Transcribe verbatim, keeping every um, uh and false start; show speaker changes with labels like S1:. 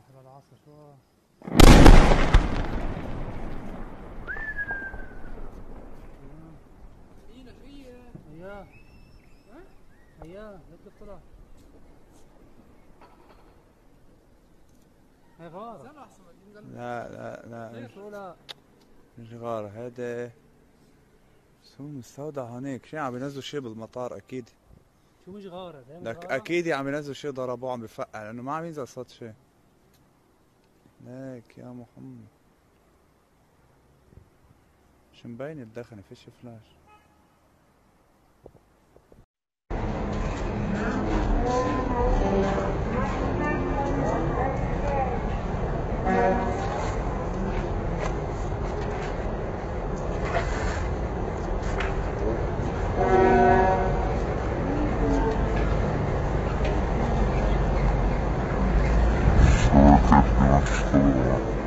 S1: راح للعصر شو
S2: فينا فيا
S1: اياه
S2: ها؟
S1: اياه ليك طلع هي غارة.
S2: زين احسن ما تقول
S3: لا لا لا مش,
S1: شو لا
S3: مش غارة هذا. بس هو مستودع هنيك. شي عم ينزلوا شي بالمطار اكيد.
S1: شو مش غارة هي مش
S3: لك
S1: غارة؟
S3: اكيد عم ينزلوا شي ضربوه عم بفقع لانه ما عم ينزل صوت شي. ليك يا محمد مش مبين الدخنة فيش فلاش.
S4: Sure, I can't do much.